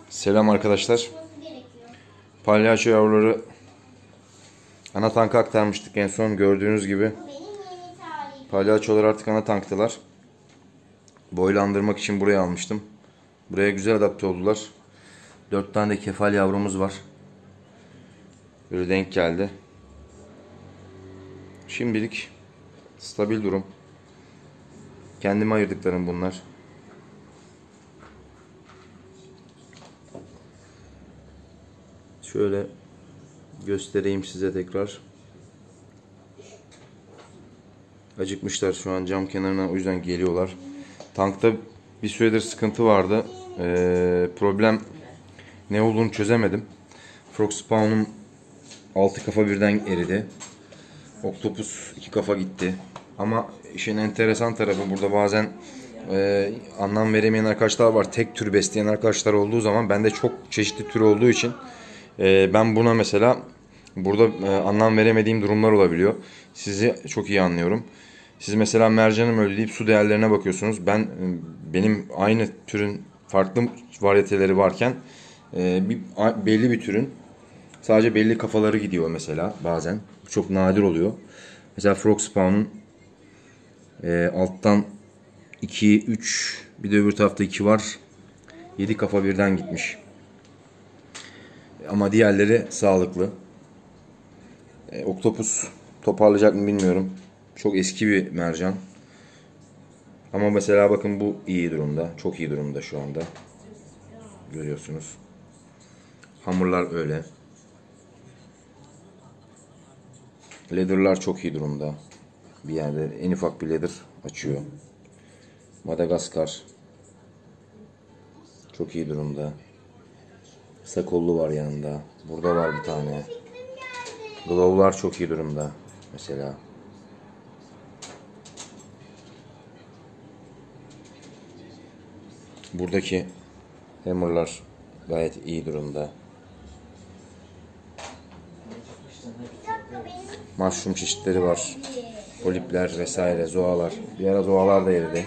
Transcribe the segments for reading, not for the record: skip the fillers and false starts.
Selam arkadaşlar. Palyaço yavruları ana tanka aktarmıştık en son, gördüğünüz gibi. Palyaçolar artık ana tanktılar. Boylandırmak için buraya almıştım. Buraya güzel adapte oldular. 4 tane de kefal yavrumuz var. Böyle denk geldi. Şimdilik stabil durum. Kendime ayırdıklarım bunlar. Şöyle göstereyim size tekrar. Acıkmışlar şu an cam kenarına, o yüzden geliyorlar. Tankta bir süredir sıkıntı vardı. Problem ne olduğunu çözemedim. Frog Spawn'um 6 kafa birden eridi. Octopus 2 kafa gitti. Ama işin enteresan tarafı, burada bazen anlam veremeyen arkadaşlar var. Tek tür besleyen arkadaşlar olduğu zaman, bende çok çeşitli tür olduğu için ben buna mesela burada anlam veremediğim durumlar olabiliyor. Sizi çok iyi anlıyorum. Siz mesela mercanım öyle deyip su değerlerine bakıyorsunuz. Benim aynı türün farklı varyeteleri varken belli bir türün sadece belli kafaları gidiyor mesela bazen. Bu çok nadir oluyor. Mesela Frog Spawn'un alttan 2, 3, bir de öbür tarafta 2 var. 7 kafa birden gitmiş. Ama diğerleri sağlıklı. Octopus toparlayacak mı bilmiyorum. Çok eski bir mercan. Ama mesela bakın, bu iyi durumda. Çok iyi durumda şu anda. Görüyorsunuz. Hamurlar öyle. Leather'lar çok iyi durumda. Bir yerde en ufak bir leather açıyor. Madagaskar çok iyi durumda. Sakollu var yanında. Burada var bir tane. Glow'lar çok iyi durumda mesela. Buradaki hammer'lar gayet iyi durumda. Mushroom çeşitleri var. Polipler vesaire, zoalar. Bir ara zoalar da eridi.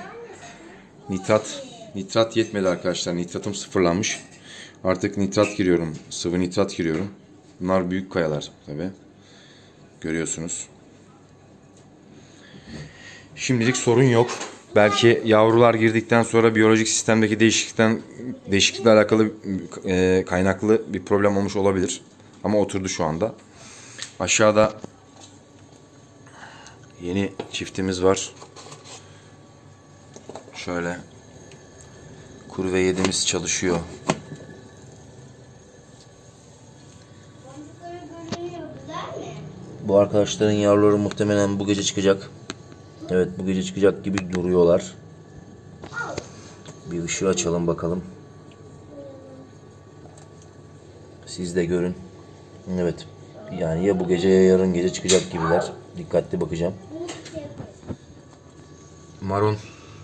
Nitrat yetmedi arkadaşlar. Nitratım sıfırlanmış. Artık nitrat giriyorum. Sıvı nitrat giriyorum. Bunlar büyük kayalar tabi. Görüyorsunuz. Şimdilik sorun yok. Belki yavrular girdikten sonra biyolojik sistemdeki değişiklikle alakalı kaynaklı bir problem olmuş olabilir. Ama oturdu şu anda. Aşağıda yeni çiftimiz var. Şöyle kurve 7'miz çalışıyor. Bu arkadaşların yavruları muhtemelen bu gece çıkacak. Evet, bu gece çıkacak gibi duruyorlar. Bir ışığı açalım bakalım. Siz de görün. Evet. Yani ya bu gece ya yarın gece çıkacak gibiler. Dikkatli bakacağım. Marun.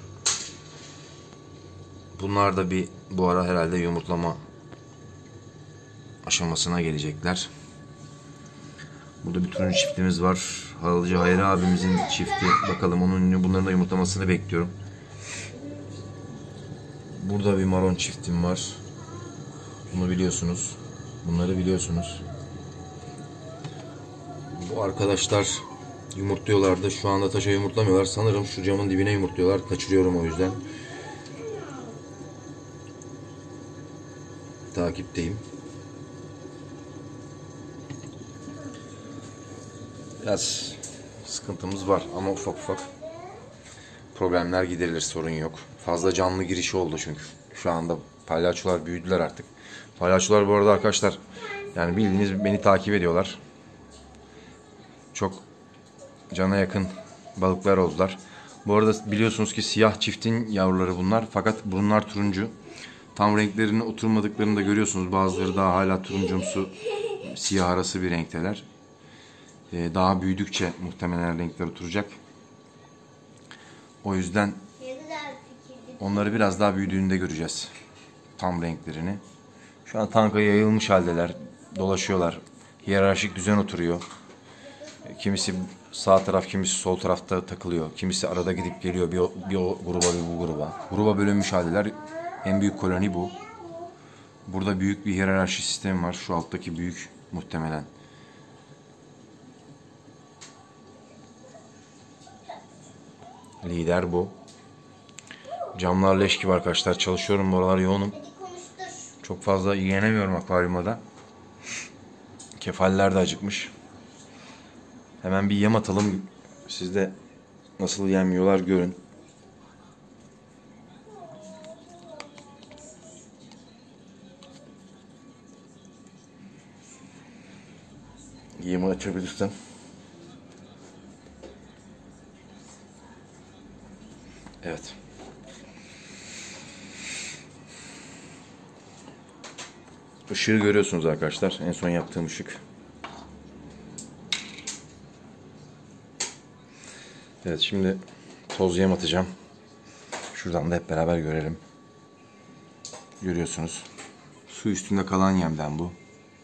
Bunlar da bu ara herhalde yumurtlama aşamasına gelecekler. Burada bir turuncu çiftimiz var. Halıcı Hayri abimizin çifti. Bakalım bunların da yumurtlamasını bekliyorum. Burada bir maron çiftim var. Bunu biliyorsunuz. Bunları biliyorsunuz. Bu arkadaşlar yumurtluyorlardı. Şu anda taşa yumurtlamıyorlar. Sanırım şu camın dibine yumurtluyorlar. Kaçırıyorum o yüzden. Takipteyim. Biraz sıkıntımız var ama ufak ufak problemler giderilir, sorun yok. Fazla canlı girişi oldu çünkü. Şu anda palyaçolar büyüdüler artık. Palyaçolar bu arada arkadaşlar, yani bildiğiniz beni takip ediyorlar. Çok cana yakın balıklar oldular. Bu arada biliyorsunuz ki siyah çiftin yavruları bunlar. Fakat bunlar turuncu. Tam renklerine oturmadıklarını da görüyorsunuz. Bazıları daha hala turuncumsu, siyah arası bir renkteler. Daha büyüdükçe muhtemelen renkler oturacak. O yüzden onları biraz daha büyüdüğünde göreceğiz. Tam renklerini. Şu an tanka yayılmış haldeler. Dolaşıyorlar. Hiyerarşik düzen oturuyor. Kimisi sağ taraf, kimisi sol tarafta takılıyor. Kimisi arada gidip geliyor. Bir o gruba, bir bu gruba. Gruba bölünmüş haldeler. En büyük koloni bu. Burada büyük bir hiyerarşi sistemi var. Şu alttaki büyük muhtemelen. Lider bu. Camlar leş gibi arkadaşlar. Çalışıyorum, bu aralar yoğunum. Çok fazla ilgilenemiyorum akvaryumda da. Kefaller de acıkmış. Hemen bir yem atalım. Siz de nasıl yemiyorlar görün. Yemi açabilirsen. Evet. Işığı görüyorsunuz arkadaşlar. En son yaptığım ışık. Evet, şimdi toz yem atacağım. Şuradan da hep beraber görelim. Görüyorsunuz. Su üstünde kalan yemden bu.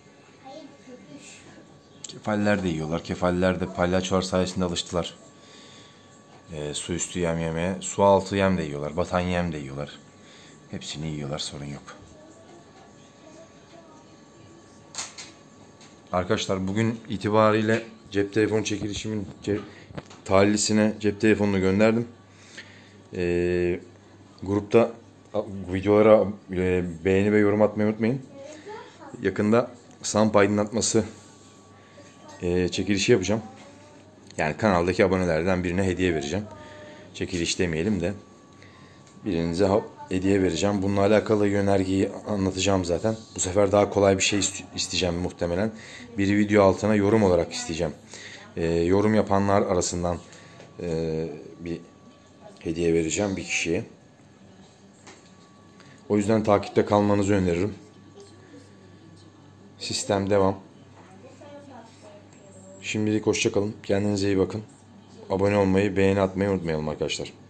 Kefaller de yiyorlar. Kefaller de palyaçolar sayesinde alıştılar. Su üstü yem yemeye. Su altı yem de yiyorlar. Batan yem de yiyorlar. Hepsini yiyorlar, sorun yok. Arkadaşlar bugün itibariyle cep telefonu çekilişimin talihlisine cep telefonunu gönderdim. Grupta videolara beğeni ve yorum atmayı unutmayın. Yakında SAMP aydınlatması çekilişi yapacağım. Yani kanaldaki abonelerden birine hediye vereceğim. Çekiliş demeyelim de. Birinize hediye vereceğim. Bununla alakalı yönergeyi anlatacağım zaten. Bu sefer daha kolay bir şey isteyeceğim muhtemelen. Bir video altına yorum olarak isteyeceğim. Yorum yapanlar arasından bir hediye vereceğim bir kişiye. O yüzden takipte kalmanızı öneririm. Sistem devam. Şimdilik hoşça kalın. Kendinize iyi bakın. Abone olmayı, beğeni atmayı unutmayalım arkadaşlar.